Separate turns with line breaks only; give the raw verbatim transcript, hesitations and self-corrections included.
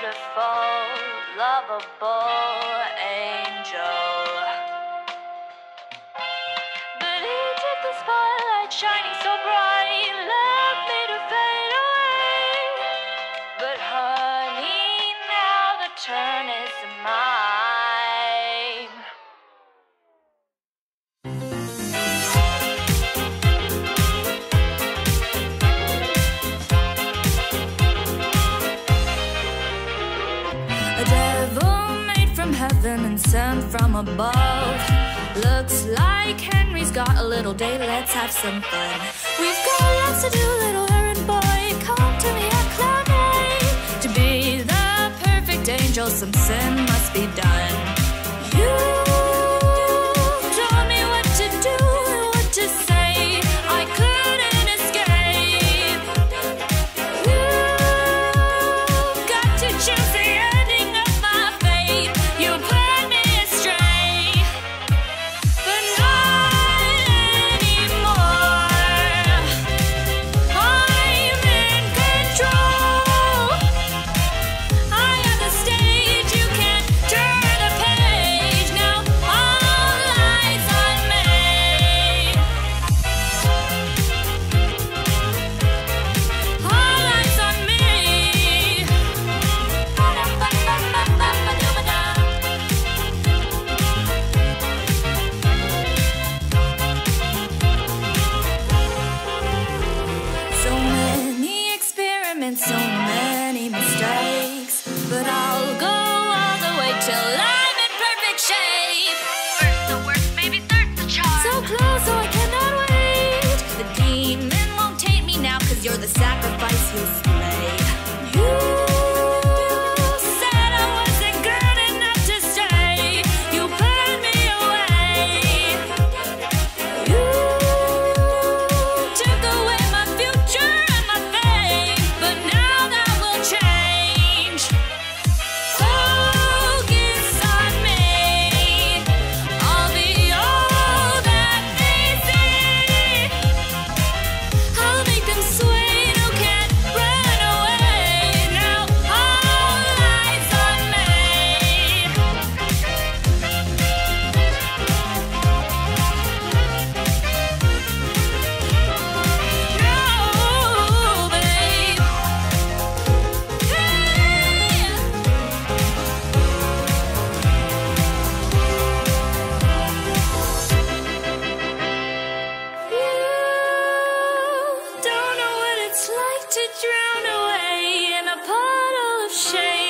beautiful, lovable angel. But he took the spotlight shining so bright, left me to fade away. But honey, now the turn is mine.
A devil made from heaven and sent from above. Looks like Henry's got a little day, let's have some fun. We've got lots to do, little errand boy, come to me at cloud nine. To be the perfect angel, some sin must be done. You told me what to do and what to say, I couldn't escape. You've got to choose the ending of my fate. You led me astray, but not anymore. I'm in control. I have the stage, you can't turn the page. Now all eyes on me. All eyes on me. So many experiments, so many mistakes, but I'll go all the way till I'm in perfect shape.
First the work, maybe third's the charm.
So close, so I cannot wait. The demon won't take me now, cause you're the sacrifice you'll slay. You said I wasn't good enough to stay. You put me away. You took away my future and my fame, but now that will change. Focus on me. I'll be all that they see. I'll make them sway, no can't run away. Now all eyes on me. No, babe. You don't know what it's like to drown away in a puddle of shame.